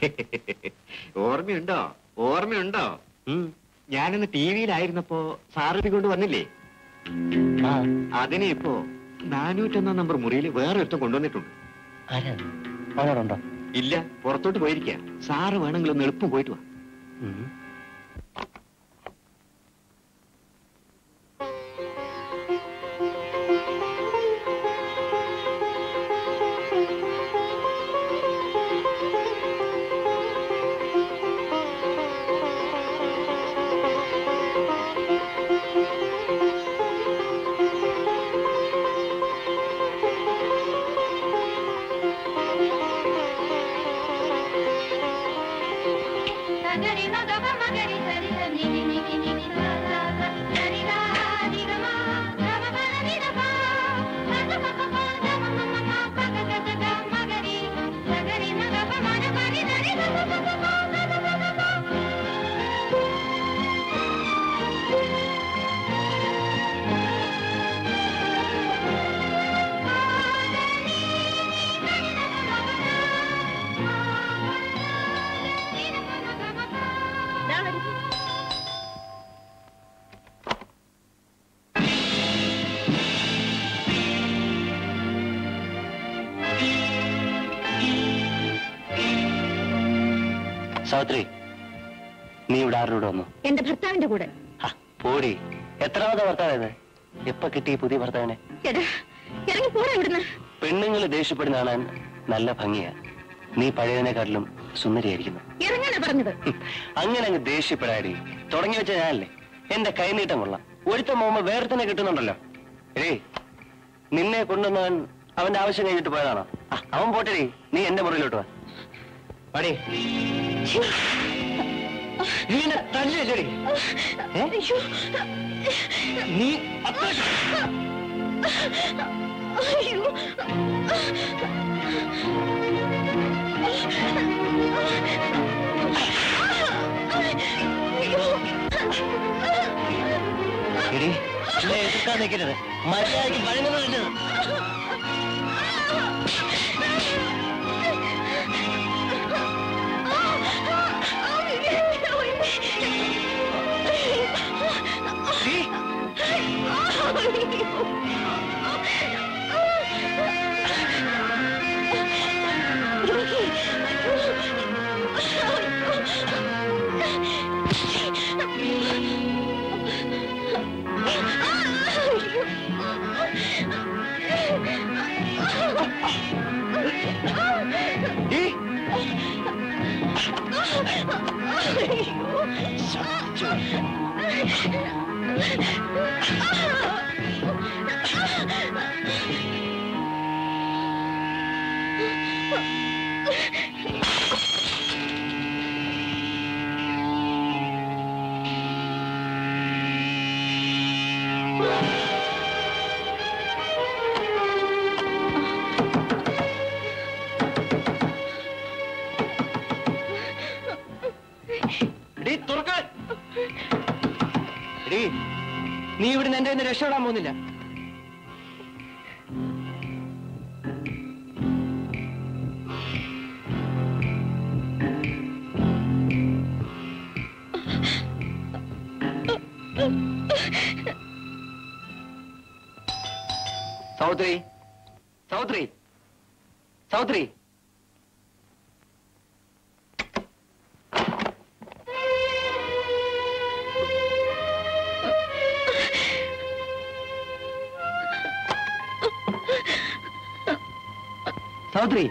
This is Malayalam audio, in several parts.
ഓർമ്മയുണ്ടോ? ഓർമ്മയുണ്ടോ? ഞാനിന്ന് ടി വിയിലായിരുന്നപ്പോ സാറിനെ കൊണ്ട് വന്നില്ലേ? അതിനെ ഇപ്പോ 401 നമ്പർ മുറിയിൽ വേറെ ഒരുത്തം കൊണ്ടുവന്നിട്ടുണ്ട്. അവനോടുണ്ടോ? ഇല്ല, പുറത്തോട്ട് പോയിരിക്കുക. സാറ് വേണമെങ്കിൽ ഒന്ന് എളുപ്പം പോയിട്ട് വാ. സാവിത്രി, നീ ഇവിടെ ആരുടെ വന്നു? എന്റെ ഭർത്താവിന്റെ കൂടെ. പോടി, എത്രാമത്തെ ഭർത്താവ്? എപ്പ കിട്ടി പുതിയ ഭർത്താവിനെ? ഇറങ്ങി പോരാ ഇവിടുന്ന്. പെണ്ണുങ്ങൾ ദേഷ്യപ്പെടുന്ന കാണാൻ നല്ല ഭംഗിയാ. നീ പഴയതിനെക്കാട്ടിലും സുന്ദരിയായിരിക്കുന്നു. ഇറങ്ങാനാ പറഞ്ഞത്. അങ്ങനെ അങ്ങ് ദേഷ്യപ്പെടാടി. തുടങ്ങി വെച്ച ഞാനല്ലേ. എന്റെ കൈനീട്ടം കൊള്ളാം. ഒരുത്തം പോകുമ്പോ വേറെ തന്നെ കിട്ടുന്നുണ്ടല്ലോ. നിന്നെ കൊണ്ടുവന്നവൻ അവന്റെ ആവശ്യം കഴിഞ്ഞിട്ട് പോയതാണോ? അവൻ പോട്ടെടി, നീ എന്റെ മുറിയിലോട്ട് വാ. പാടി, നീ എന്നെ തല്ലിയല്ലേടി? നീ എതിർക്കാൻ നിൽക്കരുത്. മര്യാദയ്ക്ക് വഴങ്ങുന്നത്. നീ ഇവിടുന്ന് എന്റെ ഒന്ന് രക്ഷപ്പെടാൻ പോകുന്നില്ല. സൗത്രി, സൗത്രി, സൗത്രി. സൗത്രി,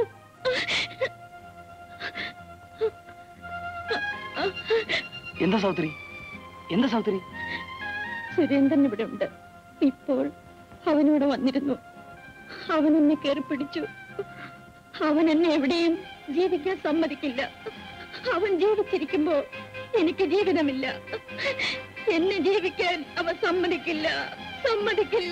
എന്താ സൗത്രി? എന്താ സൗത്രി? സുരേന്ദ്രൻ ഇവിടെ ഉണ്ട്. ഇപ്പോൾ അവനിവിടെ വന്നിരുന്നു. അവൻ എന്നെ കയറി പിടിച്ചു. അവൻ എന്നെ എവിടെയും ജീവിക്കാൻ സമ്മതിക്കില്ല. അവൻ ജീവിച്ചിരിക്കുമ്പോ എനിക്ക് ജീവിതമില്ല. എന്നെ ജീവിക്കാൻ അവൻ സമ്മതിക്കില്ല, സമ്മതിക്കില്ല.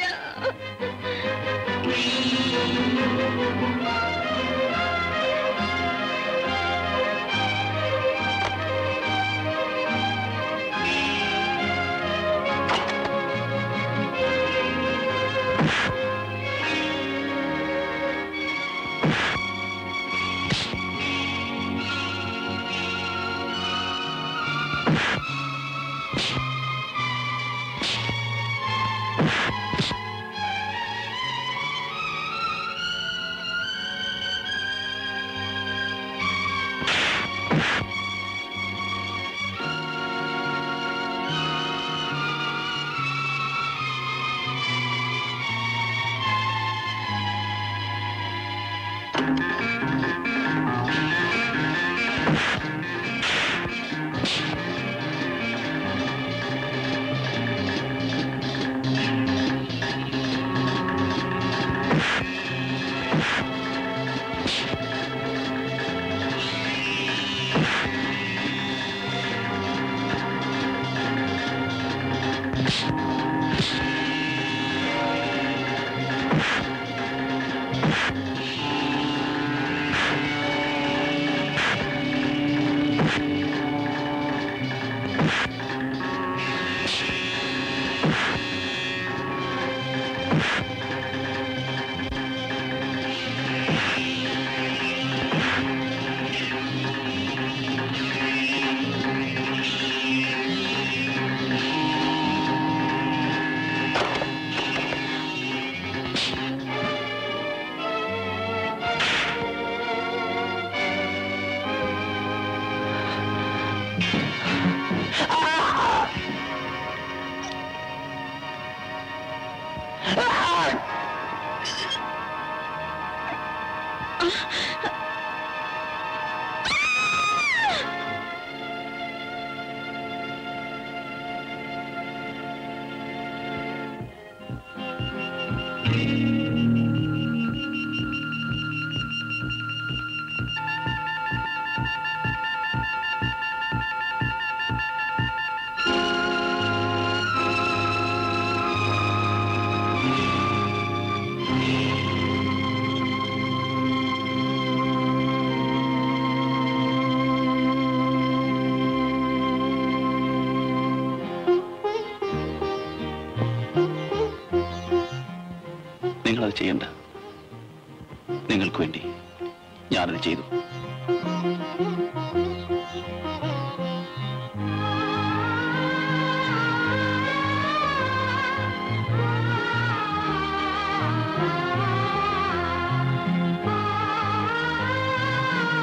നിങ്ങളത് ചെയ്യണ്ട. നിങ്ങൾക്ക് വേണ്ടി ഞാനത് ചെയ്തു.